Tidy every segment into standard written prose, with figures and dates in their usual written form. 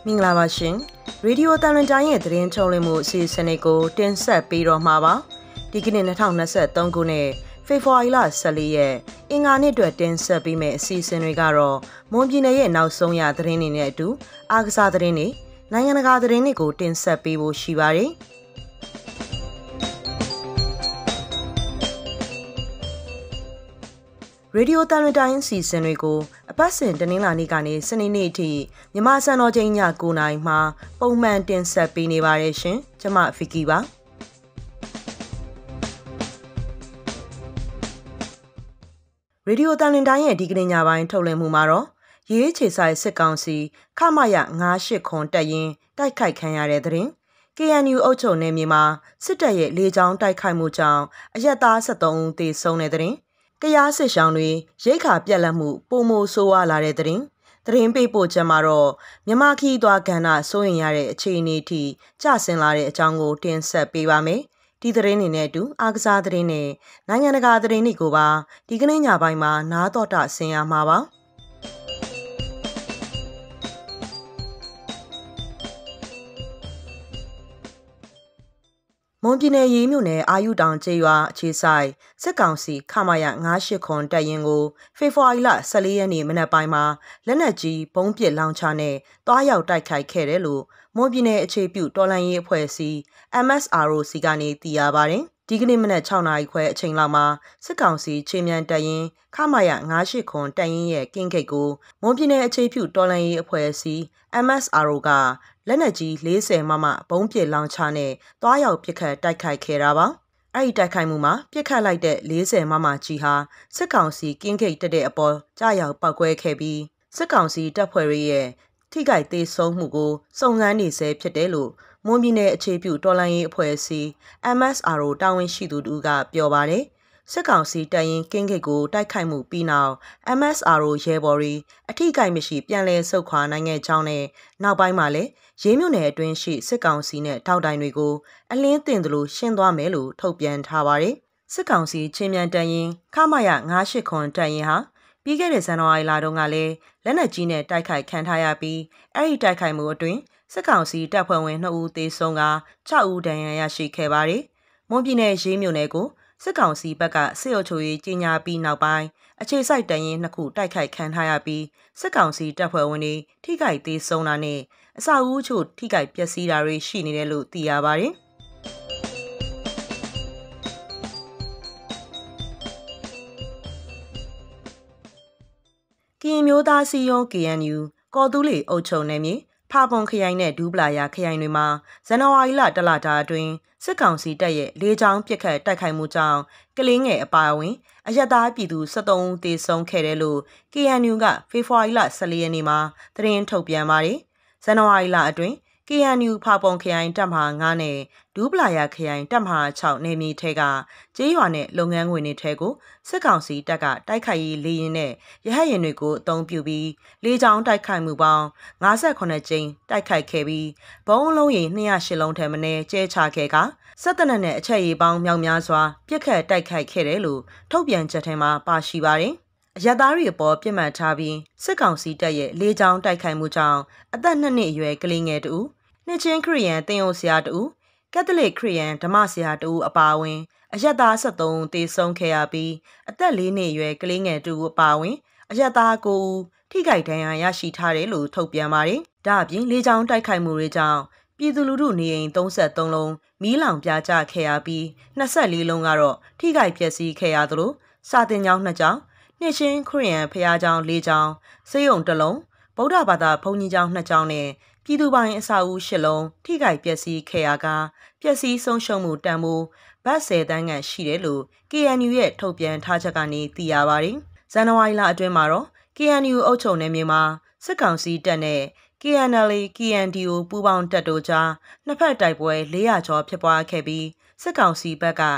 မင်္ဂလာပါရှင်ရေဒီယိုတန်လွန်တိုင်းရဲ့သတင်းထုတ်လွှင့်မှုအစီအစဉ်လေးကိုတင်ဆက်ပေးတော့မှာပါဒီကနေ့2023ခုနှစ်ဖေဖော်ဝါရီလ14ရက်အင်္ဂါနေ့အတွက်တင်ဆက်ပေးမယ့်အစီအစဉ်တွေကတော့မွန်ပြည်နယ်ရဲ့နောက်ဆုံးရသတင်းတွေနဲ့အတူအားကစားသတင်းတွေနိုင်ငံတကာသတင်းတွေကိုတင်ဆက်ပေးဖို့ရှိပါတယ်ရေဒီယိုတန်လွန်တိုင်းစီစဉ်တွေကိုအပတ်စဉ်တနင်္လာနေ့ကနေစနေနေ့အထိမြန်မာစံတော်ချိန်ည9:00နာရီမှပုံမှန်တင်ဆက်ပေးနေပါတယ်ရှင်။ကျွန်မဖီကီပါ။ရေဒီယိုတန်လွန်တိုင်းရဲ့ဒီကနေ့ညပိုင်းထုတ်လွှင့်မှုမှာတော့ရေးချေဆိုင်စစ်ကောင်စီခမရ98ခွန်တက်ရင်တိုက်ခိုက်ခံရတဲ့သတင်း KNU အုပ်ချုပ်နယ်မြေမှာစစ်တပ်ရဲ့လေကြောင်းတိုက်ခိုက်မှုကြောင့်အရက်သား73ဦးသေဆုံးတဲ့သတင်းကရားစစ်ရှောင်းတွေရိတ်ခါပြက်လက်မှုပုံမိုဆိုးဝါလာတဲ့သတင်းပေးပို့ချက်မှာတော့မြမခီးသွားကဏ္ဍစိုးရင်ရတဲ့အခြေအနေအထိကျဆင်းလာတဲ့အကြောင်းကိုတင်ဆက်ပေးပါမယ်။ဒီသတင်းတွေနဲ့အတူအားကစားသတင်းနဲ့နိုင်ငံတကာသတင်းတွေကိုပါဒီကနေ့ညပိုင်းမှာနားတော်တာဆင်ရမှာပါ။မွန်ပြည်နယ်ရေးမြို့နယ်အာယုတောင်ကျေးရွာအခြေဆိုင်စစ်ကောင်စီခမရ98ခွန်တပ်ရင်ကိုဖေဖော်ဝါရီလ14ရက်နေ့မနက်ပိုင်းမှာလက်နက်ကြီးဘုံးပစ်လောင်ချနဲ့တွားရောက်တိုက်ခိုက်ခဲ့တယ်လို့မွန်ပြည်နယ်အခြေပြုတော်လှန်ရေးအဖွဲ့အစည်း MSROC ကနေသိရပါတယ်။ဒီကနေ့မနက်6နာရီခွဲအချိန်လောက်မှာစစ်ကောင်စီခြေမြန်တပ်ရင်ခမရ98ခွန်တပ်ရင်ရဲ့ကင်းဂိတ်ကိုမွန်ပြည်နယ်အခြေပြုတော်လှန်ရေးအဖွဲ့အစည်း MSRO ကလက်နက်ကြီး40မမဘုံးပစ်လောင်ချနဲ့တွားရောက်ပစ်ခတ်တိုက်ခိုက်ခဲ့တာပါ။အဲ့ဒီတိုက်ခိုက်မှုမှာပစ်ခတ်လိုက်တဲ့40မမကြီးဟာစစ်ကောင်စီကင်းဂိတ်တက်တဲ့အပေါ်ကြားရောက်ပောက်ကွဲခဲ့ပြီးစစ်ကောင်စီတပ်ဖွဲ့ရဲ့ထိခိုက်သေးဆုံးမှုကိုစုံစမ်းနေဆဲဖြစ်တယ်လို့မွန်ပြည်နယ်အခြေပြုတော်လှန်ရေးအဖွဲ့အစည်း MSRO တာဝန်ရှိသူတို့ကပြောပါတယ်။စစ်ကောင်စီတပ်ရင်းကင်းဂိတ်ကိုတိုက်ခိုက်မှုပြီးနောက် MSRO ရဲဘော်တွေအထိကိမရှိပြန်လည်ဆုတ်ခွာနိုင်ခဲ့ကြောင်းနဲ့နောက်ပိုင်းမှာလည်းရေးမြို့နယ်အတွင်းရှိစစ်ကောင်စီနဲ့ထောက်တိုင်တွေကိုအလင်းတင်သလိုရှင်းသွားမယ်လို့ထုတ်ပြန်ထားပါတယ်။စစ်ကောင်စီချင်းမြန်တပ်ရင်းခမရ98ခွန်တပ်ရင်းဟာပြီးခဲ့တဲ့ဇန်နဝါရီလတုန်းကလည်းလက်နက်ကြီးနဲ့တိုက်ခိုက်ခံထားရပြီးအဲ့ဒီတိုက်ခိုက်မှုအတွင်းစစ်ကောင်စီတပ်ဖွဲ့ဝင်2ဦးသေဆုံးက6ဦးဒဏ်ရာရရှိခဲ့ပါတယ်။မွန်ပြည်နယ်ရေးမြို့နယ်ကိုစစ်ကောင်စီဘက်ကစစ်အုပ်ချုပ်ရေးကြီးညာပြီးနောက်ပိုင်းအခြေစိုက်တရင်2ခုတိုက်ခိုက်ခံထားရပြီးစစ်ကောင်စီတပ်ဖွဲ့ဝင်တွေထိခိုက်သေးဆုံးတာနဲ့အဆောက်အဦချို့ထိခိုက်ပျက်စီးတာတွေရှိနေတယ်လို့သိရပါတယ်။ကရင်မျိုးသားစီယုံ KNU ကော်တူးလီအုပ်ချုပ်နယ်မြေဖာပွန်ခရိုင်နဲ့ဒူးပလာယာခရိုင်တွေမှာဇန်နဝါရီလတလတာအတွင်းစစ်ကောင်စီတပ်ရဲ့လေကြောင်းပစ်ခတ်တိုက်ခိုက်မှုကြောင့်ကလေးငယ်အပါအဝင်အရက်သားပြည်သူ73ဦးသေဆုံးခဲ့တယ်လို့ KNU ကဖေဖော်ဝါရီလ14ရက်နေ့မှာသတင်းထုတ်ပြန်ပါတယ်။ဇန်နဝါရီလအတွင်း KNU ဖာပွန်ခရိုင်တပ်မဟာ9နဲ့ဒူးပလာယာခရိုင်တပ်မဟာ6နယ်မြေထဲကကျေးရွာနဲ့လုပ်ငန်းခွင်တွေထဲကိုစစ်ကောင်စီတပ်ကတိုက်ခိုက်ရေးလေယာဉ်နဲ့ရဟတ်ယာဉ်တွေကိုအသုံးပြုပြီးလေကြောင်းတိုက်ခိုက်မှုပေါင်း58ကြိမ်တိုက်ခိုက်ခဲ့ပြီးဘုံအလုံးရေ208လုံးထဲမနည်းကျဲချခဲ့ကစစ်တပ်နဲ့အချက်ရည်ပေါင်းမြောက်များစွာပြစ်ခတ်တိုက်ခိုက်ခဲ့တယ်လို့ထုတ်ပြန်ချက်ထဲမှာပါရှိပါတယ်။အရသားတွေအပေါ်ပြစ်မှတ်ထားပြီးစစ်ကောင်စီတပ်ရဲ့လေကြောင်းတိုက်ခိုက်မှုကြောင့်အသက်2နှစ်အရွယ်ကလေးငယ်တူနှစ်ချင်းခရီးယန်တင်ယုံဆရာတူကက်သလစ်ခရီးယန်ဓမ္မဆရာတူအပါအဝင်အရက်သား73ဦးသေဆုံးခဲ့ရပြီးအသက်4နှစ်အရွယ်ကလေးငယ်တူအပါအဝင်အရက်သား9ဦးထိခိုက်ဒဏ်ရာရရှိထားတယ်လို့ထုတ်ပြန်ပါတယ်။ဒါအပြင်လေကြောင်းတိုက်ခိုက်မှုတွေကြောင့်ပြည်သူလူထုနေအိမ်33လုံးမီးလောင်ပြာကျခဲ့ရပြီး24လုံးကတော့ထိခိုက်ပျက်စီးခဲ့ရသလိုစာတင်ကျောင်း2ကျောင်းနှစ်ချင်းခရီးယန်ဖျားကျောင်း4ကျောင်းစေယုံ1လုံးဗုဒ္ဓဘာသာဘုန်းကြီးကျောင်း2ကျောင်းနဲ့ပြည်သူပိုင်အဆောက်အဦ10လုံးထိခိုက်ပျက်စီးခဲ့ရကပျက်စီးဆုံးရှုံးမှုတန်ဖိုးဘတ်10တန်းခန့်ရှိတယ်လို့ KNU ရဲ့ထုတ်ပြန်ထားချက်ကနေသိရပါတယ်။ဇန်နဝါရီလအတွင်းမှာတော့ KNU အုပ်ချုပ်နယ်မြေမှာစစ်ကောင်စီတပ်နဲ့ KNLA KNDO ပူးပေါင်းတပ်တို့ကြားနှစ်ဖက်တိုက်ပွဲ400ကျော်ဖြစ်ပွားခဲ့ပြီးစစ်ကောင်စီဘက်က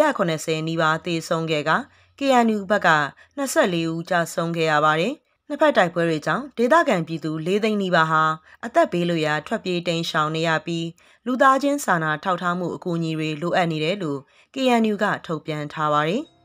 480နီးပါးသေဆုံးခဲ့က KNU ဘက်က24ဦးကြာဆုံးခဲ့ရပါတယ်။နှစ်ဖက်တိုက်ပွဲတွေကြောင့်ဒေသခံပြည်သူ4သိန်းနီးပါးဟာအသက်ဘေးလွတ်ရာထွက်ပြေးတိမ်းရှောင်နေရပြီးလူသားချင်းစာနာထောက်ထားမှုအကူအညီတွေလိုအပ်နေတယ်လို့ KNU ကထုတ်ပြန်ထားပါတယ်။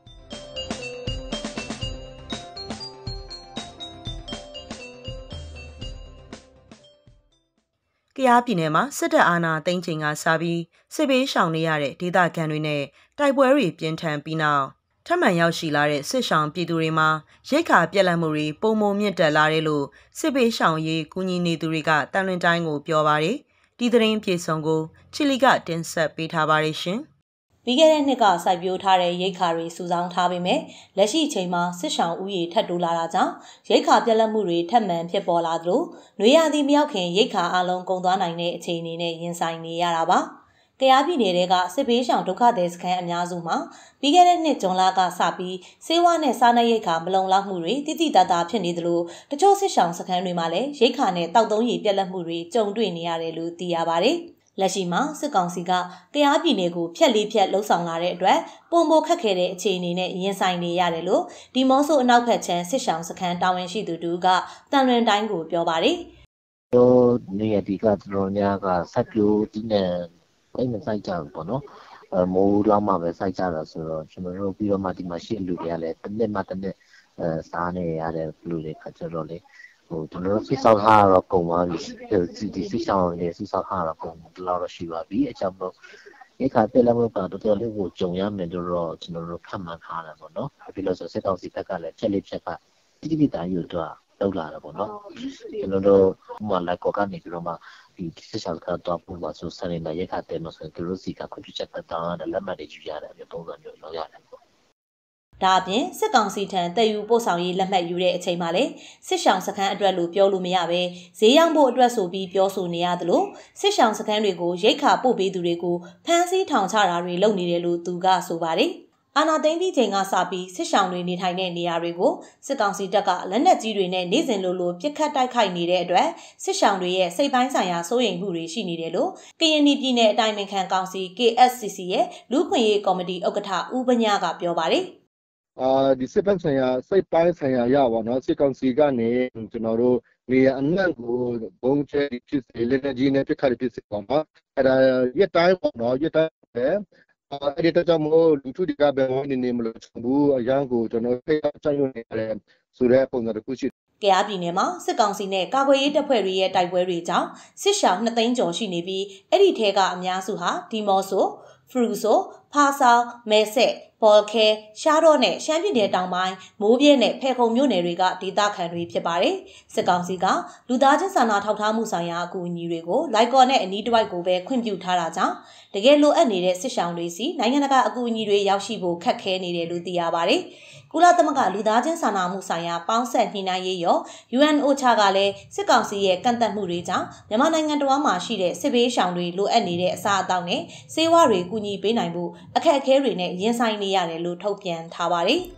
ရားပြည်နယ်မှာစစ်တပ်အာဏာသိမ်းချိန်ကစပြီးစစ်ဘေးရှောင်နေရတဲ့ဒေသခံတွေနဲ့တိုက်ပွဲတွေပြင်းထန်ပြီးနောက်ထပ်မံရောက်ရှိလာတဲ့စစ်ရှောင်ပြည်သူတွေမှာရိတ်ခါပြက်လက်မှုတွေပုံမမြင့်တက်လာတယ်လို့စစ်ဘေးရှောင်ရေးကူညီနေသူတွေကတန်လွင်တိုင်းကိုပြောပါတယ်။ဒီသတင်းပြေဆုံးကိုချီလီကတင်ဆက်ပေးထားပါတယ်ရှင်။ပြီးခဲ့တဲ့နှစ်ကစိုက်ပျိုးထားတဲ့ရိတ်ခါတွေစုဆောင်းထားပေမဲ့လက်ရှိချိန်မှာစစ်ဆောင်ဥယေထပ်တိုးလာတာကြောင့်ရိတ်ခါပြက်လက်မှုတွေထပ်မံဖြစ်ပေါ်လာသလိုနွေရာသီမရောက်ခင်ရိတ်ခါအလုံးကုန်သွားနိုင်တဲ့အခြေအနေနဲ့ရင်ဆိုင်နေရတာပါ။ကယားပြည်နယ်ကစစ်ဘေးရှောင်ဒုက္ခသည်စခန်းအများစုမှာပြီးခဲ့တဲ့နှစ်ဇွန်လကစပြီးဆေးဝါးနဲ့စားနပ်ရိက္ခာမလုံလောက်မှုတွေတိတိတတ်တာဖြစ်နေသလိုတချို့စစ်ရှောင်စခန်းတွေမှာလည်းရိတ်ခါနဲ့တောက်သုံးရည်ပြက်လက်မှုတွေကြုံတွေ့နေရတယ်လို့သိရပါတယ်။လက်ရှိမှာစစ်ကောင်စီကကယားပြည်နယ်ကိုဖျက်လေးဖျက်လှုပ်ဆောင်လာတဲ့အတွက်ပုံမိုခက်ခဲတဲ့အခြေအနေနဲ့ရင်ဆိုင်နေရတယ်လို့ဒီမော့ဆိုအနောက်ဘက်ခြမ်းစစ်ဆောင်စခန်းတာဝန်ရှိသူတို့ကတန်လွင်တိုင်းကိုပြောပါတယ်။တို့နေရာဒီကကျွန်တော်များကဆက်ပြိုးဒီနဲ့အဲ့မဆိုင်ကြဘူးပေါ့နော်။မိုးလောက်မှပဲစိုက်ကြတာဆိုတော့ကျွန်တော်တို့ပြီးတော့မှဒီမှာရှိလူတွေကလည်းတစ်နှစ်မှတစ်နှစ်စားနေရတဲ့လူတွေခါကျတော့လေကျွန်တော်စစ်ဆောင်ထားတော့ကုန်ပါပြီဒီစစ်ဆောင်နေစစ်ဆောင်ထားတော့ကုန်လောက်တော့ရှိပါပြီအကြောင်းတော့ဒီခါတက်လာမှတော့တော်တော်လေးကိုကြုံရမယ်တော့ကျွန်တော်တို့ဖတ်မှန်ထားတယ်ပေါ့နော်ပြီးလို့ဆိုစစ်ကောင်စီဘက်ကလည်းချက်လေးချက်ကတိတိတန်းယူတော့လောက်လာတယ်ပေါ့နော်ကျွန်တော်တို့မှလည်းကောကနေပြီးတော့မှဒီစစ်ဆောင်ကတော့ပုံမှန်ဆိုစနေနေ့ရက်ခါတက်လို့ဆိုသူတို့စီကကွန်ပျူတာတောင်းတဲ့လက်မှတ်တွေယူရတယ်ပြီးပုံစံမျိုးလောက်ရတယ်ဒါအပြင်စစ်ကောင်စီထံတည်ယူပို့ဆောင်ရေးလက်မှတ်ယူတဲ့အချိန်မှာလည်းစစ်ရှောင်းစခန်းအတွက်လို့ပြောလို့မရပဲဈေးရောက်ဖို့အတွက်ဆိုပြီးပြောဆိုနေရသလိုစစ်ရှောင်းစခန်းတွေကိုရိတ်ခါပို့ပေးသူတွေကိုဖမ်းဆီးထောင်ချတာတွေလုပ်နေတယ်လို့သူကဆိုပါတယ်။အာဏာသိမ်းပြီးချိန်ကစပြီးစစ်ရှောင်းတွေနေထိုင်တဲ့နေရာတွေကိုစစ်ကောင်စီတပ်ကလက်နက်ကြီးတွေနဲ့နေ့စဉ်လိုပစ်ခတ်တိုက်ခိုက်နေတဲ့အတွက်စစ်ရှောင်းတွေရဲ့စိတ်ပိုင်းဆိုင်ရာစိုးရိမ်မှုတွေရှိနေတယ်လို့ကရင်ပြည်နယ်အတိုင်းအမြခံကောင်စီ KSCC ရဲ့လူ့ခွင့်ရေးကော်မတီဥက္ကဋ္ဌဦးပညာကပြောပါတယ်ဒီစစ်ပိုင်းဆိုင်ရာရပါတော့စစ်ကောင်စီကနေကျွန်တော်တို့နေရာအနှံ့ကိုဘုံကျဲဖြစ်စေလက်နက်ကြီးနဲ့ပြစ်ခတ်ဖြစ်စေပေါ့နော်အဲ့ဒါရက်တိုင်းပေါ့နော်ရက်တိုင်းပဲအဲ့ဒီတော့ကြောင့်မို့လူထုတွေကဘယ်ဝင်နေမလို့ဘူးအရန်ကိုကျွန်တော်ဖိတ်ချရွနေရတယ်ဆိုတဲ့ပုံစံတစ်ခုရှိကယားပြည်နယ်မှာစစ်ကောင်စီနဲ့ကာကွယ်ရေးတပ်ဖွဲ့တွေရဲ့တိုက်ပွဲတွေကြောင့်စစ်ရှောင်2သိန်းကျော်ရှိနေပြီးအဲ့ဒီထဲကအများစုဟာဒီမော့ဆိုဖရူဆိုဖာဆောင်းမဲဆက်ဘော်ခဲရှားတော့နဲ့ရှမ်းပြည်နယ်တောင်ပိုင်းမိုးပြဲနဲ့ဖဲခုံမြို့နယ်တွေကဒေသခံတွေဖြစ်ပါတယ်စစ်ကောင်စီကလူသားချင်းစာနာထောက်ထားမှုဆိုင်ရာအကူအညီတွေကိုလိုက်ကော်နဲ့အနီးတစ်ဝိုက်ကိုပဲခွင့်ပြုထားတာကြောင့်တကယ်လိုအပ်နေတဲ့စစ်ရှောင်တွေစီနိုင်ငံတကာအကူအညီတွေရောက်ရှိဖို့ခက်ခဲနေတယ်လို့သိရပါတယ်ကုလသမဂ္ဂလူသားချင်းစာနာမှုဆိုင်ရာပေါင်းဆက်ညှိနှိုင်းရေးရော UNOCHA ကလည်းစစ်ကောင်စီရဲ့ကန့်သတ်မှုတွေကြောင့်မြန်မာနိုင်ငံတော်မှာရှိတဲ့စစ်ဘေးရှောင်တွေလိုအပ်နေတဲ့အစားအသောက်နဲ့ဆေးဝါးတွေကူညီပေးနိုင်ဖို့အခက်အခဲတွေနဲ့ရင်ဆိုင်နေရတယ်လို့ထုတ်ပြန်ထားပါတယ်။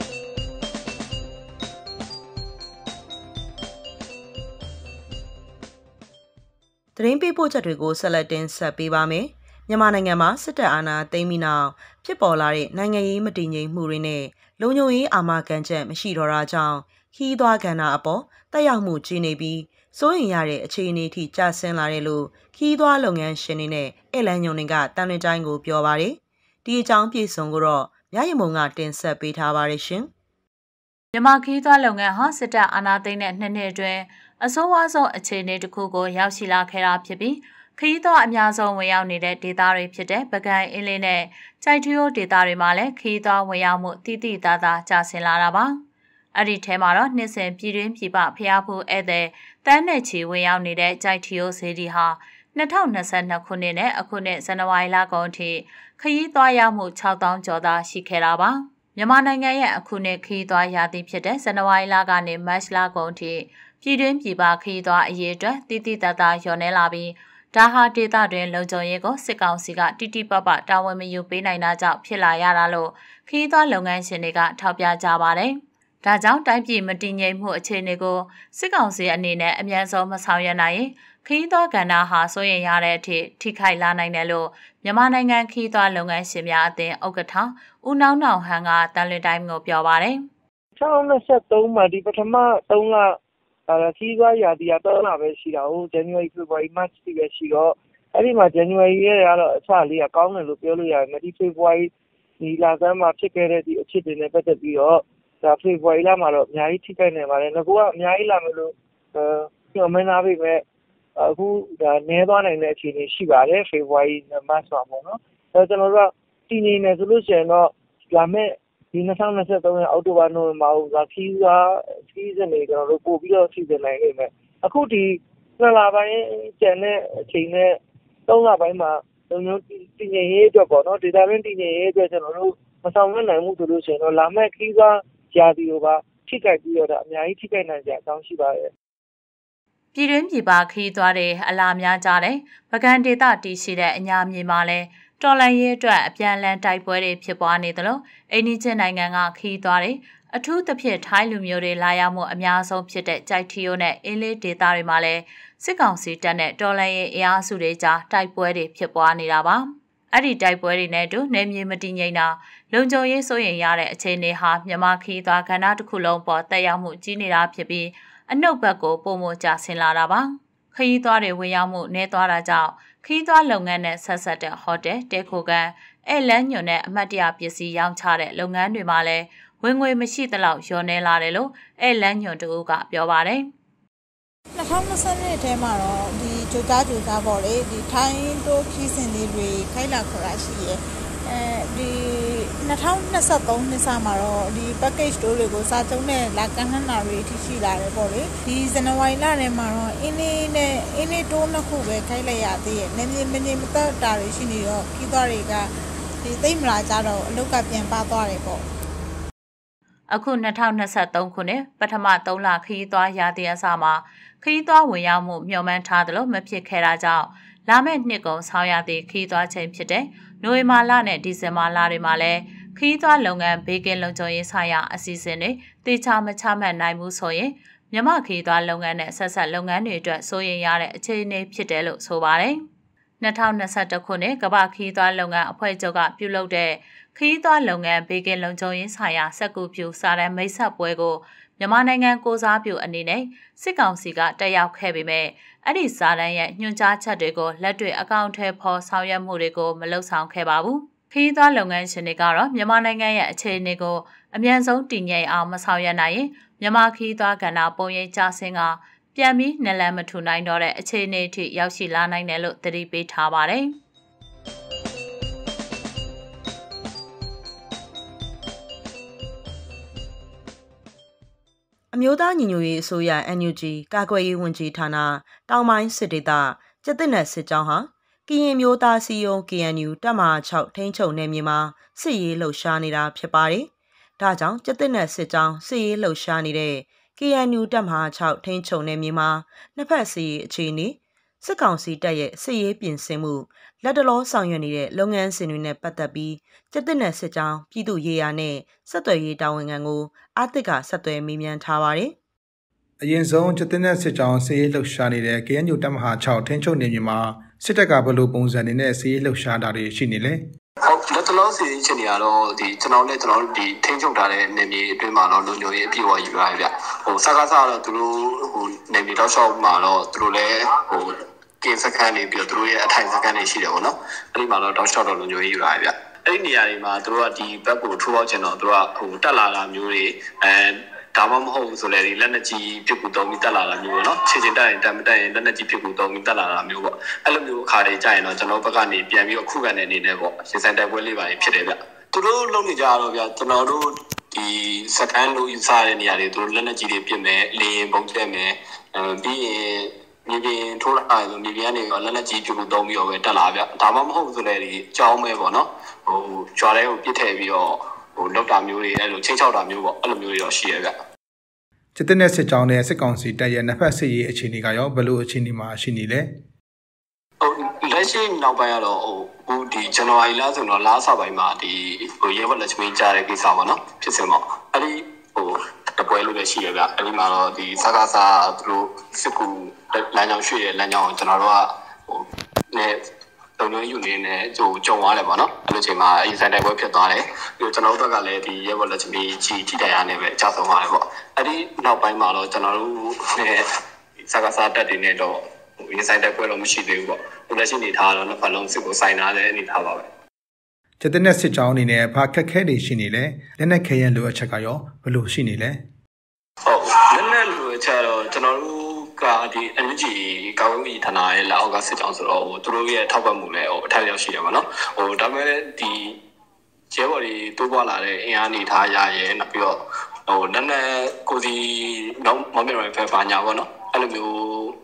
သတင်းပေးပို့ချက်တွေကိုဆက်လက်တင်ဆက်ပေးပါမယ်။မြန်မာနိုင်ငံမှာစစ်တပ်အာဏာသိမ်းပြီးနောက်ဖြစ်ပေါ်လာတဲ့နိုင်ငံရေးမတည်ငြိမ်မှုတွေနဲ့လုံခြုံရေးအာမခံချက်မရှိတော့တာကြောင့်ခီးသွွားကဏ္ဍအပေါ်တက်ရောက်မှုကြီးနေပြီးစိုးရိမ်ရတဲ့အခြေအနေထိကျဆင်းလာတယ်လို့ခီးသွွားလုပ်ငန်းရှင်တွေနဲ့ဧည့်လမ်းညွှန်တွေကတန်လွင်တိုင်းကိုပြောပါတယ်။ဒီအကြောင်းပြေဆုံးကိုတော့မြရမုံကတင်ဆက်ပေးထားပါတယ်ရှင်။မြန်မာခီးသွွားလုပ်ငန်းဟာစစ်တပ်အာဏာသိမ်းတဲ့2နှစ်အတွင်းအဆိုးဝါးဆုံးအခြေအနေတစ်ခုကိုရောက်ရှိလာခဲ့တာဖြစ်ပြီးခရီးသွားအများဆုံးဝင်ရောက်နေတဲ့ဒေသတွေဖြစ်တဲ့ပကံအင်းလေးနဲ့ကြိုက်ထီယိုဒေသတွေမှာလည်းခရီးသွားဝင်ရောက်မှုတိတိတသားကျဆင်းလာတာပါ။အဲ့ဒီထဲမှာတော့နှစ်စဉ်ပြည်တွင်းပြည်ပဖျားဖို့ဧည့်သည်တန်းနဲ့ချီဝင်ရောက်နေတဲ့ကြိုက်ထီယိုဈေးဒီဟာ2022ခုနှစ်နဲ့အခုနှစ်ဇန်နဝါရီလကုန်အထိခရီးသွားရောက်မှု6000ကျော်သာရှိခဲ့တာပါ။မြန်မာနိုင်ငံရဲ့အခုနှစ်ခရီးသွားရာသီဖြစ်တဲ့ဇန်နဝါရီလကနေမတ်လကုန်အထိပြည်တွင်းပြည်ပခရီးသွားအရေးအတွက်တိတိတသားလျော့နေလာပြီးဒါဟာဒေသတွင်လုံခြုံရေးကိုစစ်ကောင်စီကတိတိပပတာဝန်မယူပေးနိုင်တာကြောင့်ဖြစ်လာရတာလို့ခရီးသွားလုပ်ငန်းရှင်တွေကထောက်ပြကြပါတယ်။ဒါကြောင့်တိုင်းပြည်မတည်ငြိမ်မှုအခြေအနေကိုစစ်ကောင်စီအနေနဲ့အမြန်ဆုံးမဆောင်ရွက်နိုင်ရင်ခရီးသွားကဏ္ဍဟာစိုးရိမ်ရတဲ့အထိထိခိုက်လာနိုင်တယ်လို့မြန်မာနိုင်ငံခရီးသွားလုပ်ငန်းရှင်များအသင်းဥက္ကဋ္ဌဦးနောင်နောင်ဟန်ကတန်လွင်တိုင်းကိုပြောပါတယ်။2023မှာဒီပထမ3လခီးသွားရာသီကတော့လာပဲရှိတာဟုတ် January February March တိပဲရှိတော့အဲ့ဒီမှာ January ရဲ့ကတော့အစလေးကကောင်းတယ်လို့ပြောလို့ရတယ်ဒီ February ဒီလဆန်းမှာဖြစ်ခဲ့တဲ့ဒီအဖြစ်တွေနဲ့ပတ်သက်ပြီးတော့ဒါ February လမှာတော့အများကြီးထိခိုက်နေပါတယ်ငါကအများကြီးလာမယ်လို့ညွှန်မင်းသားပြီပဲအခုဒါနည်းသွားနိုင်တဲ့အခြေအနေရှိပါတယ်ဖေဖော်ဝါရီမတ်ဆိုပေါ့နော်အဲကျွန်တော်တို့ကတည်ငြိမ်နေဆိုလို့ရှိရင်တော့လာမယ့်ဒီ2023အောက်တိုဘာနိုဝင်ဘာကိုခီးစနေကျွန်တော်တို့ပို့ပြီးတော့စီစဉ်နိုင်နေမယ်အခုဒီ2 လပိုင်းကျန်တဲ့အချိန်နဲ့3 လပိုင်းမှာလုံခြုံတည်ငြိမ်ရေးအတွက်ပေါ့နော်ဒေတာရင်းတည်ငြိမ်ရေးအတွက်ကျွန်တော်တို့မဆောင်ရွက်နိုင်မှုဆိုလို့ရှိရင်တော့လာမယ့်ခီးစားရာသီကိုပါထိခိုက်ပြီးတော့အများကြီးထိခိုက်နိုင်ကြအကြောင်းရှိပါတယ်ပြည်တွင်းပြည်ပခီးသွားတဲ့အလားများကြတဲ့ပကံဒေသတည်ရှိတဲ့အညာမြေမှာလဲတော်လန်ရေးအတွက်အပြန်လန်တိုက်ပွဲတွေဖြစ်ပွားနေသလိုအိန္ဒိယနိုင်ငံကခီးသွားတဲ့အထူးသဖြင့်ထိုင်းလူမျိုးတွေလာရောက်မှုအများဆုံးဖြစ်တဲ့ကြိုက်ထီယိုနဲ့အင်းလေးဒေသတွေမှာလဲစစ်ကောင်စီတပ်နဲ့တော်လန်ရေးအင်အားစုတွေကြားတိုက်ပွဲတွေဖြစ်ပွားနေတာပါအဲ့ဒီတိုက်ပွဲတွေနဲ့တူနေမြေမတည်ငြိမ်တာလုံခြုံရေးစိုးရိမ်ရတဲ့အခြေအနေဟာမြန်မာခီးသွားကဏ္ဍတစ်ခုလုံးပေါ်တက်ရောက်မှုကြီးနေတာဖြစ်ပြီးအနှုတ်ဘက်ကိုပုံမကျဆင်လာတာပါခရီးသွားတွေဝင်ရောက်မှုနည်းသွားတာကြောင့်ခရီးသွားလုပ်ငန်းနဲ့ဆက်ဆက်တဲ့ဟိုတယ်တဲခိုကန်ဧလန်းညွန်နဲ့အမတ်တရပစ္စည်းရောင်းချတဲ့လုပ်ငန်းတွေမှာလည်းဝင်ငွေမရှိသလောက်လျော့နေလာတယ်လို့ဧလန်းညွန်တို့ကပြောပါတယ် 2020ထဲမှာတော့ဒီကြိုကြားပေါ့လေဒီထိုင်းတို့ခီးစင်လေးတွေခိုင်းလာခေါ်တာရှိရဲ့ဒီ2023နှစ်စမှာတော့ဒီ package တို့တွေကိုစာချုပ်နဲ့လာကန့်နှံ့တာတွေထိရှိလာတယ်ပေါ့လေဒီဇန်နဝါရီလထဲမှာတော့အင်းလေးတိုးနှစ်ခုပဲခိုင်းလိုက်ရသေးရဲ့နည်းနည်းမသက်တာတွေရှိနေတော့ခီးသွားတွေကဒီသိမ့်မလာကြတော့အလုတ်ကပြန်ပါသွားတယ်ပေါ့အခု2023ခုနှစ်ပထမ3 လခရီးသွားရာသီအစမှာခရီးသွားဝင်ရောက်မှုမျှော်မှန်းထားသလိုမဖြစ်ခဲ့တာကြောင့်လာမယ့်နှစ်ကုန်ဆောင်းရာသီခရီးသွားချိန်ဖြစ်တဲ့နိုဝင်ဘာလနဲ့ဒီဇင်ဘာလတွေမှာလည်းခရီးသွားလုပ်ငန်းဘေးကင်းလုံခြုံရေးဆိုင်ရာအစီအစဉ်တွေတေချာမချမှတ်နိုင်မှုဆိုရင်မြန်မာခရီးသွားလုပ်ငန်းနဲ့ဆက်ဆက်လုပ်ငန်းတွေအတွက်စိုးရိမ်ရတဲ့အခြေအနေဖြစ်တယ်လို့ဆိုပါတယ်2021ခုနှစ်ကမ္ဘာခရီးသွားလုပ်ငန်းအဖွဲ့ချုပ်ကပြုလုပ်တဲ့ခရီးသွားလုပ်ငန်းဘေးကင်းလုံခြုံရေးဆိုင်ရာစက်ကူပြုစာတမ်းမိတ်ဆက်ပွဲကိုမြန်မာနိုင်ငံကိုစားပြုအနေနဲ့စစ်ကောင်စီကတက်ရောက်ခဲ့ပေမဲ့အဲ့ဒီစာတမ်းရဲ့ညွှန်ကြားချက်တွေကိုလက်တွေ့အကောင့်ထဲပေါ်ဆောင်ရွက်မှုတွေကိုမလုပ်ဆောင်ခဲ့ပါဘူးခရီးသွားလုပ်ငန်းရှင်တွေကတော့မြန်မာနိုင်ငံရဲ့အခြေအနေကိုအမြန်ဆုံးတည်ငြိမ်အောင်မဆောင်ရွက်နိုင်ရင်မြန်မာခရီးသွားကဏ္ဍပုံရိပ်ကျဆင်းကပြန်ပြီးနလန်မထူနိုင်တော့တဲ့အခြေအနေအထိရောက်ရှိလာနိုင်တယ်လို့သတိပေးထားပါတယ်အမျိုးသားညီညွတ်ရေးအစိုးရ NUG ကာကွယ်ရေးဝန်ကြီးဌာနတောင်ပိုင်းစစ်ဒေသကျက်တဲ့နယ်စစ်ကြောင်းဟာကရင်မျိုးသားစီယုံ KNU တပ်မဟာ6ထိန်းချုပ်နယ်မြေမှာစစ်ရေးလှုပ်ရှားနေတာဖြစ်ပါတယ်။ဒါကြောင့်ကျက်တဲ့နယ်စစ်ကြောင်းစစ်ရေးလှုပ်ရှားနေတဲ့ KNU တပ်မဟာ6ထိန်းချုပ်နယ်မြေမှာနှစ်ဖက်စစ်ရေးအခြေအနေစစ်ကောင်စီတပ်ရဲ့စစ်ရေးပြင်ဆင်မှုလက်တလောဆောင်ရွက်နေတဲ့လုပ်ငန်းစဉ်တွေနဲ့ပတ်သက်ပြီးကျက်တဲ့နယ်စစ်ကြောင်းပြည်သူ့ရေးရာနဲ့ဆက်သွယ်ရေးတာဝန်ခံကိုအာသစ်ကဆက်သွယ်မေးမြန်းထားပါတယ်။အရင်ဆုံးကျက်တဲ့နယ်စစ်ကြောင်းစစ်ရေးလှုပ်ရှားနေတဲ့ KNU တပ်မဟာ6ထိန်းချုပ်နယ်မြေမှာစစ်တပ်ကဘယ်လိုပုံစံတွေနဲ့စစ်ရေးလှုပ်ရှားတာတွေရှိနေလဲ။ဟုတ်လက်တလောစီအချင်းတွေကတော့ဒီကျွန်တော်ဒီထိန်းချုပ်ထားတဲ့နယ်မြေအတွင်းမှာတော့လုံခြုံရေးအပြည့်အဝယူရတယ်ဗျ။စကားစားတော့သူတို့နယ်မြေတောက်လျှောက်မှာတော့သူတို့လည်းကင်းစခန်းနေပြီးတော့သူတို့ရဲ့အထိုင်စခန်းတွေရှိတယ်ပေါ့နော်။အဲဒီမှာတော့တောက်လျှောက်တော့လုံခြုံရေးယူရတယ်ဗျ။အဲ့ဒီနေရာတွေမှာသူတို့ကဒီဘက်ကိုထိုးပေါက်ချင်တော့သူတို့ကတက်လာတာမျိုးတွေဒါမှမဟုတ်ဆိုလည်းဒီလက်နက်ကြီးပစ်ကူသုံးပြီးတက်လာတာမျိုးပေါ့နော်ခြေချင်းတက်ရင်တက်မတက်ရင်လက်နက်ကြီးပစ်ကူသုံးပြီးတက်လာတာမျိုးပေါ့အဲ့လိုမျိုးအခါတွေကြာရင်တော့ကျွန်တော်ဘက်ကနေပြန်ပြီးအခုခံတဲ့အနေနဲ့ပေါ့ရင်ဆိုင်တိုက်ပွဲလေးပါဖြစ်တယ်ဗျသူတို့လုံနေကြတော့ဗျကျွန်တော်တို့ဒီစကန်လို့ယူဆတဲ့နေရာတွေသူတို့လက်နက်ကြီးတွေပစ်မယ်လေရင်ပုံကျက်မယ်ပြီးရင်မြေပြင်ထိုးလာဆိုမြေပြင်ကနေလက်နက်ကြီးပစ်ကူသုံးပြီးတော့ပဲတက်လာဗျဒါမှမဟုတ်ဆိုလည်းဒီကြောင်းမဲပေါ့နော်ကြွားတဲ့ကိုပစ်ထည့်ပြီးတော့လောက်တာမျိုးတွေအဲ့လိုချင်းချောက်တာမျိုးပေါ့အဲ့လိုမျိုးတွေတော့ရှိရဗျကျက်တဲ့စစ်ကြောင်းနဲ့စစ်ကောင်စီတပ်ရဲ့နှစ်ဖက်စစ်ရေးအခြေအနေကရောဘယ်လိုအခြေအနေမှာရှိနေလဲလက်ရှိနောက်ပိုင်းကတော့ဒီဇန်နဝါရီလဆိုတော့လာစပိုင်းမှာဒီရဲဘော်လက်ချမင်းကြားတဲ့ကိစ္စပေါ့နော်ဖြစ်စဉ်ပေါ့အဲ့ဒီတပွဲလို့လည်းရှိရဗျအဲ့ဒီမှာတော့ဒီစကားစားသူတို့စစ်ကူလမ်းကြောင်းရွှေ့ရဲ့လမ်းကြောင်းကိုကျွန်တော်တို့ကနဲ့တုံ့ပြန်ယူနေနဲ့ကြုံသွားတယ်ပေါ့နော်အဲ့လိုချိန်မှာအရင်ဆိုင်တိုက်ပွဲဖြစ်သွားတယ်ပြီးတော့ကျွန်တော်တို့ကလည်းဒီရဲဘော်လက်ချမင်းကြီးထိတိုင်ရနေပဲကြာဆုံးသွားတယ်ပေါ့အဲ့ဒီနောက်ပိုင်းမှာတော့ကျွန်တော်တို့နဲ့စကားစားတက်တွေနဲ့တော့ရင်ဆိုင်တိုက်ပွဲတော့မရှိသေးဘူးပေါ့လက်ရှိနေထားတော့နှစ်ဖက်လုံးစစ်ကိုဆိုင်ထားတဲ့အနေထားပါပဲကျက်တဲ့စစ်ကြောင်းအနေနဲ့ဘာခက်ခဲတွေရှိနေလဲလက်နက်ခဲယမ်းလိုအပ်ချက်ကရောဘယ်လိုရှိနေလဲဟုတ်လက်နက်လိုအပ်ချက်တော့ကျွန်တော်တို့ဒီ energy ကောင်းကြီးဌာနရဲ့လက်အောက်ကစစ်ကြောင်းဆိုတော့သူတို့ရဲ့ထောက်ပံ့မှုလည်းအထက်ရောက်ရှိတယ်ပေါ့နော်ဒါပေမဲ့ဒီရဲဘော်တွေတိုးပွားလာတဲ့အင်အားနေထားရရဲနောက်ပြီးတော့လက်နဲ့ကိုစီနောက်မမေရိုဖက်ပါညာပေါ့နော်အဲ့လိုမျိုး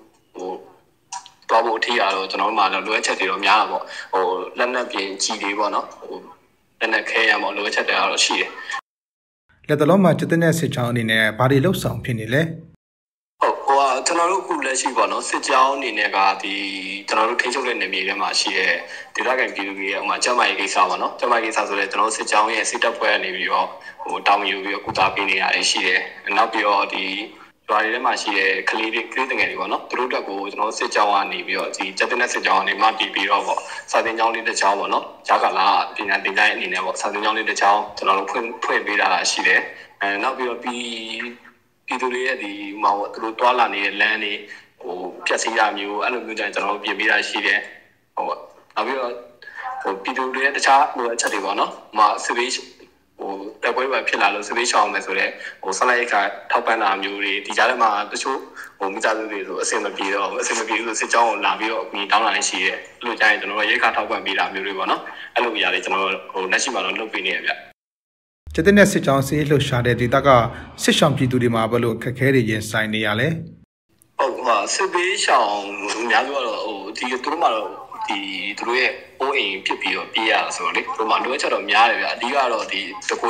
တော့ဖို့အထီးရတော့ကျွန်တော်တို့မှလိုအပ်ချက်တွေတော့များတာပေါ့လက်နဲ့ပြင်ကြီးတွေပေါ့နော်လက်နဲ့ခဲရပေါ့လိုအပ်ချက်တွေကတော့ရှိတယ်လက်တလုံးမှာစစ်တဲ့စစ်ကြောင်းအနေနဲ့ဘာတွေလှုပ်ဆောင်ဖြစ်နေလဲကျွန်တော်တို့အခုလက်ရှိပေါ့နော်စစ်ကြောင်းအနေနဲ့ကဒီကျွန်တော်တို့ထိန်းချုပ်တဲ့နေမြေတွေမှာရှိတဲ့ဒေသခံပြည်သူတွေရဲ့ဥမာကျမကြီးကိစ္စပေါ့နော်ကျမကြီးကိစ္စဆိုလည်းကျွန်တော်စစ်ကြောင်းရဲ့စစ်တပ်ဖွဲ့ကနေပြီးတော့တောင်းယူပြီးတော့ကုသပေးနေရတယ်ရှိတယ်နောက်ပြီးတော့ဒီရွာတွေထဲမှာရှိတဲ့ကလေးတငယ်တွေပေါ့နော်သူတို့တက်ကိုကျွန်တော်စစ်ကြောင်းကနေပြီးတော့ဒီကျက်တဲ့စစ်ကြောင်းကနေမှပြီးတော့ပေါ့စာသင်ကျောင်းလေးတစ်ကျောင်းပေါ့နော်ဂျာကာလာပညာသင်ကြားရေးအနေနဲ့ပေါ့စာသင်ကျောင်းလေးတစ်ကျောင်းကျွန်တော်တို့ဖွင့်ပေးတာရှိတယ်နောက်ပြီးတော့ပြည်သူတွေရဲ့ဒီမှာသူတို့တွာလာနေတဲ့လမ်းတွေပြက်စီးရမျိုးအဲ့လိုမျိုးကျွန်တော်တို့ပြင်ပေးတာရှိတယ်နောက်ပြီးတော့ပြည်သူတွေရဲ့တခြားလိုအပ်ချက်တွေပေါ့နော်စစ်ဘေးတက်ပွဲပဲဖြစ်လာလို့စစ်ဘေးရှောင်မယ်ဆိုတော့ဆက်လိုက်ခါထောက်ပံ့တာမျိုးတွေဒီကြားထဲမှာတချို့မိသားစုတွေဆိုအဆင်မပြေတော့ဆိုစစ်ကြောင်းကိုလာပြီးတော့အကူတောင်းလာနေရှိတယ်အဲ့လိုကြရင်ကျွန်တော်တို့ရိတ်ခါထောက်ပံ့ပေးတာမျိုးတွေပေါ့နော်အဲ့လိုအရာတွေကျွန်တော်တို့လက်ရှိမှာတော့လုပ်ပေးနေရဗျကျတဲ့စစ်ကြောင်းစေးလှုပ်ရှားတဲ့ဒေသကစစ်ရှောင်ပြည်သူတွေမှာဘယ်လိုအခက်အခဲတွေရင်ဆိုင်နေရလဲစစ်ဘေးရှောင်အများစုကတော့ဒီသူတို့မှာတော့ဒီသူတို့ရဲ့အိုးအိမ်ဖြစ်ပြီးတော့ပြေးရတာဆိုတော့လေသူတို့မှာလိုအပ်ချက်တော့များတယ်ဗျအဓိကတော့ဒီတကွေ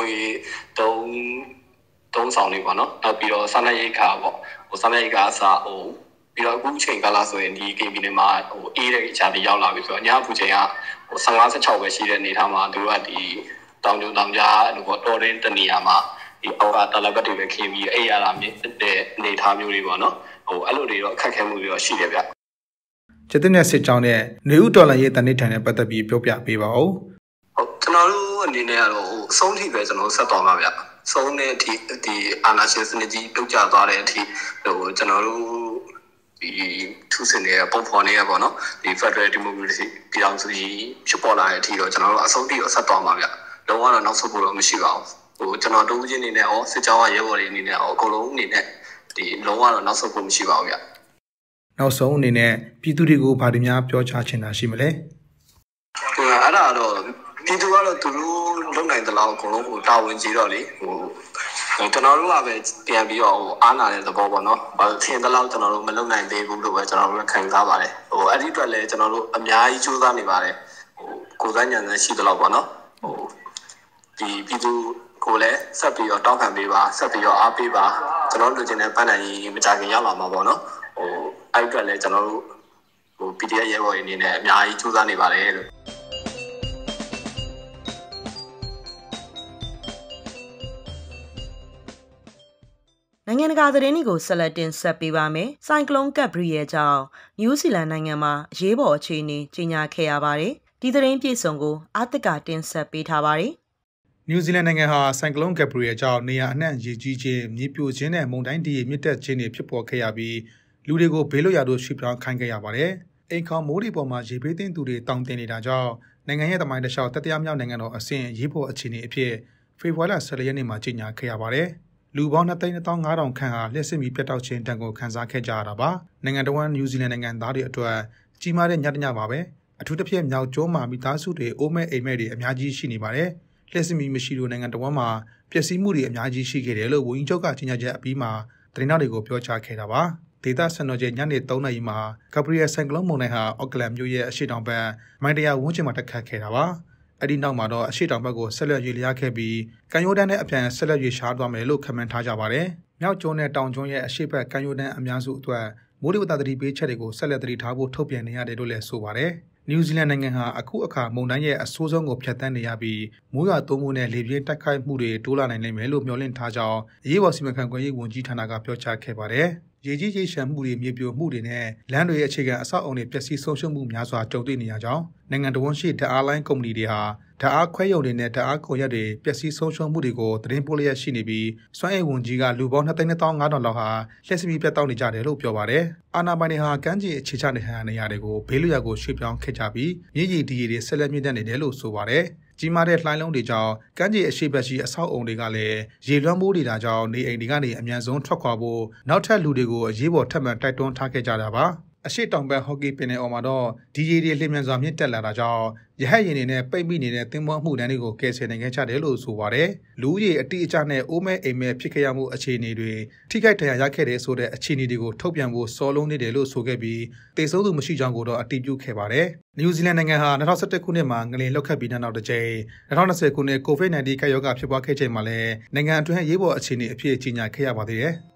သုံးဆောင်လေးပေါ့နော်နောက်ပြီးတော့စားနပ်ရိက္ခာပေါ့စားနပ်ရိက္ခာအစားပြီးတော့အခုချိန်ကာလဆိုရင်ဒီ KB နေမှာအေးတဲ့အခြားတွေရောက်လာပြီဆိုတော့ညအပူချိန်က15-16ပဲရှိတဲ့အနေထားမှာသူတို့ကဒီတောင်ကြားတော်တဲ့တနေရာမှာဒီအောက်ကတလပတ်တွေပဲခင်းပြီးအဲ့ရတာမြင့်တဲ့အနေထားမျိုးတွေပေါ့နော်အဲ့လိုတွေတော့အခက်ခဲမှုတွေတော့ရှိတယ်ဗျကျတဲ့စစ်ကြောင်းနဲ့နေဦးတော်လန်ရေးတနိထန်နဲ့ပတ်သက်ပြီးပြောပြပေးပါဦးကျွန်တော်တို့အနေနဲ့ကတော့အဆုံးထိပဲကျွန်တော်ဆက်သွားမှာဗျဆုံးတဲ့အထိဒီအာဏာရှင်စနစ်ကြီးပြုတ်ကျသွားတဲ့အထိကျွန်တော်တို့ဒီထုစင်တွေပုံဖော်နေရပေါ့နော်ဒီ Federal Democracy ပြည်အောင်စုကြီးဖြစ်ပေါ်လာတဲ့အထိတော့ကျွန်တော်တို့အဆုံးထိဆက်သွားမှာဗျလုံးဝတော့နောက်ဆုတ်ဖို့တော့မရှိပါဘူးကျွန်တော်တို့ချင်းအနေနဲ့စစ်ကြောင်းရဲဘော်တွေအနေနဲ့အကုန်လုံးအနေနဲ့ဒီလုံးဝတော့နောက်ဆုတ်ဖို့မရှိပါဘူးဗျနောက်ဆုံးအနေနဲ့ပြည်သူတွေကိုဗာဒီများပြောချချင်တာရှိမလဲအဲ့ဒါတော့ပြည်သူကတော့သူတို့လုံနိုင်တဲ့လောက်အကုန်လုံးတာဝန်ကြီးတော့လေကျွန်တော်တို့ကပဲပြန်ပြီးတော့အားနာတဲ့သဘောပေါ့နော်ဘာလို့ထင်တဲ့လောက်ကျွန်တော်တို့မလုံနိုင်သေးဘူးလို့ပဲကျွန်တော်တို့ခံစားပါတယ်အဲ့ဒီအတွက်လည်းကျွန်တော်တို့အများကြီးကြိုးစားနေပါတယ်ကိုယ်စားညံနေရှိတဲ့လောက်ပေါ့နော်ဒီပြည်သူကိုလည်းဆက်ပြီးတော့တောင်းခံပေးပါဆက်ပြီးတော့အားပေးပါကျွန်တော်တို့လူချင်းတဲ့ပန်းနိုင်ကြီးမကြခင်ရောက်လာမှာပေါ့နော်အဲ့အတွက်လည်းကျွန်တော်တို့PDF ရဲဘော်တွေအနေနဲ့အများကြီးကြိုးစားနေပါတယ်လို့နိုင်ငံတကာသတင်းတွေကိုဆက်လက်တင်ဆက်ပေးပါမယ်။ဆိုင်ကလုန်းကပ်ဘရီရဲ့ကြောင့်နယူးဇီလန်နိုင်ငံမှာအရေးပေါ်အခြေအနေကြေညာခဲ့ရပါတယ်။ဒီသတင်းပြည့်စုံကိုအာသက်ကတင်ဆက်ပေးထားပါတယ်။နယူးဇီလန်နိုင်ငံဟာဆိုင်ကလုန်းကပ်ဘရီရဲ့ကြောင့်နေရာအနှံ့ရေကြီးခြင်းမြေပြိုခြင်းနဲ့မုန်တိုင်းတည်မြင့်တက်ခြင်းတွေဖြစ်ပေါ်ခဲ့ရပြီးလူတွေကိုဘေးလွတ်ရာသို့ရွှေ့ပြောင်းခိုင်းခဲ့ရပါတယ်။အိမ်ခေါင်မိုးတွေပေါ်မှာရေဘေးသင့်သူတွေတောင်းတင်နေတာကြောင့်နိုင်ငံရဲ့သမိုင်းတစ်လျှောက်တတိယမြောက်နိုင်ငံတော်အဆင့်ရေးပေါ်အခြေအနေအဖြစ်ဖေဖော်ဝါရီလ14ရက်နေ့မှာကြေညာခဲ့ရပါတယ်။လူပေါင်း2,500ခန့်ဟာလျှက်စစ်မီပြတ်တောက်ခြင်းတန်ကိုခံစားခဲ့ကြရတာပါ။နိုင်ငံတော်နယူးဇီလန်နိုင်ငံသားတွေအတွက်ကြီးမားတဲ့ညတညပါပဲ။အထူးသဖြင့်မြောက်ကျိုးမှာမိသားစုတွေအိုးမဲ့အိမ်မဲ့တွေအများကြီးရှိနေပါတယ်။လျှက်စစ်မီမရှိလို့နိုင်ငံတော်မှာပျက်စီးမှုတွေအများကြီးရှိခဲ့တယ်လို့ဝန်ကြီးချုပ်ကကြေညာချက်အပြီးမှာသတင်းတော်တွေကိုပြောကြားခဲ့တာပါ။ဒေသစံတော်ချိန်ညနေ3 နာရီမှာဂဘရီယယ်ဆိုင်ကလုန်းမုန်တိုင်းဟာအော့ကလန်မြို့ရဲ့အရှေ့တောင်ဘက်မိုင်100ဝန်းကျင်မှာတက်ခတ်ခဲ့တာပါ။အဲ့ဒီနောက်မှာတော့အရှေ့တောင်ဘက်ကိုဆက်လက်ရွေ့လျားခဲ့ပြီးကမ်းရိုးတန်းနဲ့အပြန်ဆက်လက်ရွေ့ရှားသွားမယ်လို့ခန့်မှန်းထားကြပါတယ်။မြောက်ကျွန်းနဲ့တောင်ကျွန်းရဲ့အရှေ့ဘက်ကမ်းရိုးတန်းအများစုအတွက်မိုးလေဝသသတိပေးချက်တွေကိုဆက်လက်သတိထားဖို့ထုတ်ပြန်နေရတယ်လို့လည်းဆိုပါတယ်။နယူးဇီလန်နိုင်ငံဟာအခုအခါမုန်တိုင်းရဲ့အဆိုးဆုံးကိုဖျက်ဆီးနေရပြီးမိုးရွာသွန်းမှုနဲ့လေပြင်းတိုက်ခိုက်မှုတွေတိုးလာနိုင်လိမ့်မယ်လို့မျှော်လင့်ထားကြောင်းအရေးပေါ်စီမံခန့်ခွဲရေးဝန်ကြီးဌာနကပြောကြားခဲ့ပါတယ်။ရေကြီးရေရှမ်းမှုတွေမြေပြိုမှုတွေနဲ့လမ်းတွေရဲ့အခြေခံအဆောက်အအုံတွေပျက်စီးဆုံးရှုံးမှုများစွာကြုံတွေ့နေရကြောင်းနိုင်ငံတော်ဝန်ရှိဓာတ်အားလိုင်းကုမ္ပဏီတွေဟာဓာတ်အားခွဲရုံတွေနဲ့ဓာတ်အားကုန်ရက်တွေပျက်စီးဆုံးရှုံးမှုတွေကိုသတင်းပို့လျက်ရှိနေပြီးစွမ်းအင်ဝန်ကြီးကလူပေါင်း2,500လောက်ဟာလျှက်စစ်မီးပြတ်တောက်နေကြတယ်လို့ပြောပါတယ်။အာဏာပိုင်တွေဟာကမ်းခြေအခြေချနေဟန်နေရာတွေကိုဘေးလွတ်ရာကိုရွှေ့ပြောင်းခဲ့ကြပြီးမြေကြီးဒီရီတွေဆက်လက်မြင့်တက်နေတယ်လို့ဆိုပါတယ်။ကြီးမားတဲ့လှိုင်းလုံးတွေကြောင့်ကမ်းခြေအရှိတ်ရှိအဆောက်အုံတွေကလည်းရေလွှမ်းမိုးနေတာကြောင့်နေအိမ်တွေကနေအမြန်ဆုံးထွက်ခွာဖို့နောက်ထပ်လူတွေကိုအရေးပေါ်ထပ်မံတိုက်တွန်းထားခဲ့ကြတာပါအရှိတောင်ဘက်ဟော့ကီပင်နယ်အော်မှာတော့ဒီဂျေတွေလျင်မြန်စွာမြင့်တက်လာတာကြောင့်ရဟတ်ယာဉ်တွေနဲ့ပိတ်မိနေတဲ့သင်္ဘောမှုတန်းတွေကိုကယ်ဆယ်နိုင်ခဲ့ကြတယ်လို့ဆိုပါတယ်။လူကြီးအတိအကျနဲ့အိုးမဲအိမ်မဲဖြစ်ခဲ့ရမှုအခြေအနေတွေထိခိုက်ဒဏ်ရာရခဲ့တဲ့ဆိုတဲ့အခြေအနေတွေကိုထုတ်ပြန်ဖို့စောလုံးနေတယ်လို့ဆိုခဲ့ပြီးတေဆုံးသူမရှိကြောင်းကိုတော့အတည်ပြုခဲ့ပါတယ်။နယူးဇီလန်နိုင်ငံဟာ2011ခုနှစ်မှာငလျင်လှုပ်ခတ်ပြီးနောက်တစ်ကြိမ်2020ခုနှစ် COVID-19 ကပ်ရောဂါဖြစ်ပွားခဲ့ချိန်မှာလည်းနိုင်ငံအတွင်းရေးပေါ်အခြေအနေအဖြစ်ကြီးညာခဲ့ရပါသေးတယ်။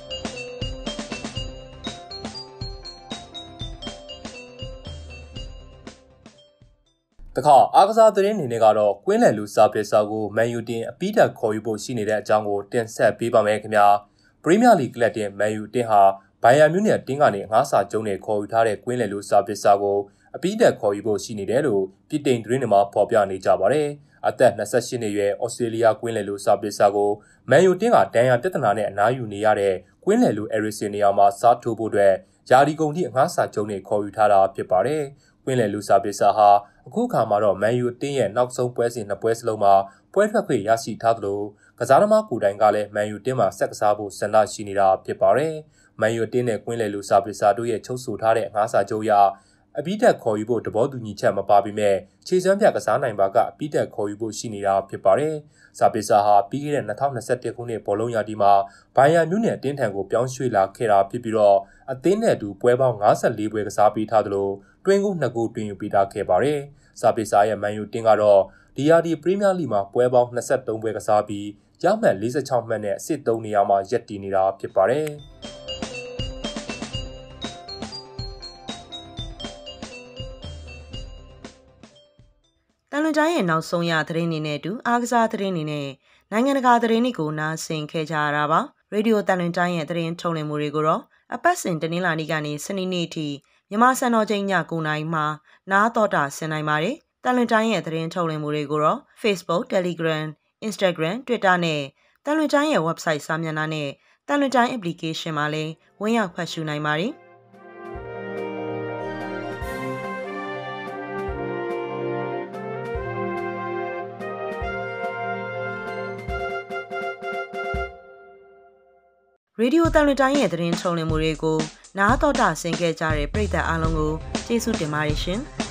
တခါအားကစားသတင်းအနေနဲ့ကတော့ကွင်းလယ်လူစာပစ်စာကိုမန်ယူတင်အပိဓာတ်ခေါ်ယူဖို့ရှိနေတဲ့အကြောင်းကိုတင်ဆက်ပေးပါမယ်ခင်ဗျာပရီးမီးယားလိဂ်ကလပ်တင်မန်ယူတင်ဟာဘိုင်ယန်မြူးနယ်တင်းကနေငါးစာကျုံးနဲ့ခေါ်ယူထားတဲ့ကွင်းလယ်လူစာပစ်စာကိုအပိဓာတ်ခေါ်ယူဖို့ရှိနေတယ်လို့ပြည်တိန်သတင်းတွေမှာဖော်ပြနေကြပါတယ်အသက်28နှစ်အရွယ်ဩစတြေးလျကွင်းလယ်လူစာပစ်စာကိုမန်ယူတင်ကဒဏ်ရာပြဿနာနဲ့အနားယူနေရတဲ့ကွင်းလယ်လူအဲရီဆင်နေရာမှာစားထိုးဖို့အတွက်ယာဒီကုံထိငါးစာကျုံးနဲ့ခေါ်ယူထားတာဖြစ်ပါတယ်ကွင်းလယ်လူစာပစ်စာဟာအခုခါမှာတော့မန်ယူတင်းရဲ့နောက်ဆုံးပွဲစဉ်နှစ်ပွဲစလုံးမှာပွဲထွက်ခွင့်ရရှိထားသလိုကစားသမားကိုယ်တိုင်ကလည်းမန်ယူတင်းမှာဆက်ကစားဖို့ဆန္ဒရှိနေတာဖြစ်ပါတယ်။မန်ယူတင်းနဲ့ကွင်းလယ်လူစာပစ်စာတို့ရဲ့ချုပ်ဆိုထားတဲ့ငါးစာချုပ်အရအပိဓာတ်ခေါ်ယူဖို့သဘောတူညီချက်မပါပေမဲ့ခြေစွမ်းပြကစားနိုင်ပါကအပိဓာတ်ခေါ်ယူဖို့ရှိနေတာဖြစ်ပါတယ်။စာပစ်စာဟာပြီးခဲ့တဲ့2021ခုနှစ်ဘောလုံးရာသီမှာဘိုင်ယန်မြူးနယ်တင်းထံကိုပြောင်းရွှေ့လာခဲ့တာဖြစ်ပြီးတော့အသင်းနဲ့အတူပွဲပေါင်း54ပွဲကစားပေးထားသလိုတွင်းကူ2ဂိုးတွင်ယူပေးထားခဲ့ပါတယ်။စာပစ်စာရဲ့မန်ယူတင်းကတော့ဒီယာဒီပရီးမီးယားလိဂ်မှာပွဲပေါင်း23ပွဲကစားပြီးရမှတ်46မှတ်နဲ့အဆင့်3နေရာမှာရပ်တည်နေတာဖြစ်ပါတယ်။တန်လွန်တိုင်းရဲ့နောက်ဆုံးရသတင်းတွေနဲ့အတူအားကစားသတင်းတွေနဲ့နိုင်ငံတကာသတင်းတွေကိုနားဆင်ခဲ့ကြရတာပါ။ရေဒီယိုတန်လွန်တိုင်းရဲ့သတင်းထုတ်လွှင့်မှုတွေကိုတော့အပတ်စဉ်တနင်္လာနေ့ကနေစနေနေ့ထိမြန်မာစံတော်ချိန်ည9:00နာရီမှနားတော်တာဆင်နိုင်ပါတယ်။တန်လွန်တိုင်းရဲ့သတင်းထုတ်လွှင့်မှုတွေကိုတော့ Facebook, Telegram, Instagram, Twitter နဲ့တန်လွန်တိုင်းရဲ့ website စာမျက်နှာနဲ့တန်လွန်တိုင်း application မှာလည်းဝင်ရောက်ဖတ်ရှုနိုင်ပါတယ်။ရေဒီယိုတန်လွင်တိုင်းရဲ့သတင်းထုတ်လွှင့်မှုတွေကိုနားတော်တာဆင်ခဲ့ကြတဲ့ပရိသတ်အားလုံးကိုကျေးဇူးတင်ပါတယ်ရှင်။